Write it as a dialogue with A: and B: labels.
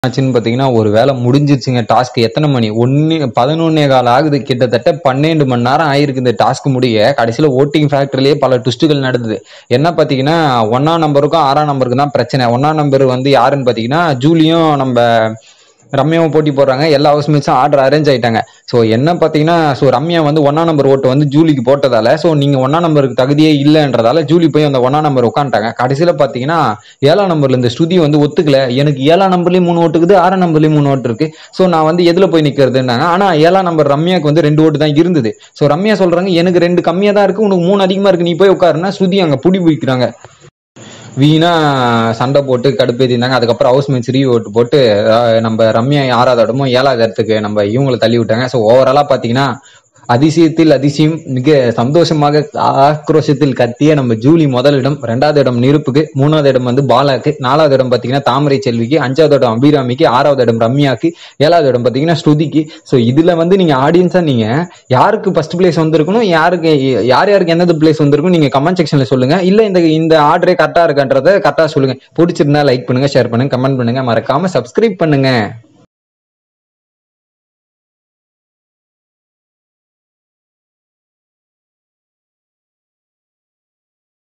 A: ஆச்சுன்னு பார்த்தீங்கன்னா, ஒரு வேலை முடிஞ்சிருச்சுங்க. டாஸ்க் எத்தன மணி? 11:15 ஆகுது. கிட்டத்தட்ட 12 மணி நேரம் ஆயிருக்கு இந்த டாஸ்க் முடிய. கடைசியில வோட்டிங் ஃபேக்டரியிலேயே பல ட்விஸ்ட்டுகள் நடந்தது. என்ன பார்த்தீங்கன்னா, 1ஆம் நம்பருக்கும் 6ஆம் நம்பருக்கும் தான் பிரச்சனை. 1ஆம் நம்பர் வந்து யாருன்னு பார்த்தீங்கன்னா, ஜூலியும் ரம்யாவும் போட்டி போடுறாங்க. எல்லா ஹவுஸ்மேட்ஸும் ஆர்டர் அரேஞ்ச் ஆயிட்டாங்க. ஸோ என்ன பார்த்தீங்கன்னா, ரம்யா வந்து 1ஆம் நம்பர் ஓட்டு வந்து ஜூலிக்கு போட்டதால, நீங்க 1ஆம் நம்பருக்கு தகுதியே இல்லைன்றதால ஜூலி போய் அந்த 1ஆம் நம்பர் உட்காந்துட்டாங்க. கடைசியில பார்த்தீங்கன்னா, 7ஆம் நம்பர்ல இந்த ஸ்ருதி வந்து ஒத்துக்கல. எனக்கு 7ஆம் நம்பர்லயும் 3 ஓட்டு இருக்குது, 6ஆம் நம்பர்லயும் 3 ஓட்டு இருக்கு. நான் வந்து எதுல போய் நிக்கிறதுன்னாங்க. ஆனா 7ஆம் நம்பர் ரம்யாக்கு வந்து 2 ஓட்டு தான் இருந்தது. ரம்யா சொல்றாங்க, எனக்கு 2 கம்மியா தான் இருக்கு, உனக்கு 3 அதிகமா இருக்கு, நீ போய் உட்காருன்னா ஸ்ருதி அங்க புடி பிடிக்கிறாங்க. வீணா சண்டை போட்டு கடுப்பேத்திருந்தாங்க. அதுக்கப்புறம் ஹவுஸ்மேட்ஸ் ஓட்டு போட்டு நம்ம ரம்யா 6வது இடமும் 7வது இடத்துக்கு நம்ம இவங்களை தள்ளி விட்டாங்க. ஓவராலா பாத்தீங்கன்னா, அதிசயத்தில் அதிசயம், மிக சந்தோஷமாக ஆக்ரோஷத்தில் கத்திய நம்ம ஜூலி முதலிடம், 2வது இடம் நிருப்புக்கு, 3வது இடம் வந்து பாலாக்கு, 4வது இடம் பாத்தீங்கன்னா தாமரை செல்விக்கு, 5வது இடம் அபிராமிக்கு, 6வது இடம் ரம்யாக்கு, 7வது இடம் பாத்தீங்கன்னா ஸ்ருதிக்கு. இதுல வந்து நீங்க ஆடியன்ஸா நீங்க யாருக்கு ஃபர்ஸ்ட் பிளேஸ் வந்திருக்கணும், யாருக்கு என்னது பிளேஸ் வந்திருக்கும் நீங்க கமெண்ட் செக்ஷன்ல சொல்லுங்க. இல்ல இந்த ஆர்டரே கரெக்டா இருக்கான்றத கரெக்டா சொல்லுங்க. பிடிச்சிருந்தா லைக் பண்ணுங்க, ஷேர் பண்ணுங்க, கமெண்ட் பண்ணுங்க, மறக்காம சப்ஸ்கிரைப் பண்ணுங்க.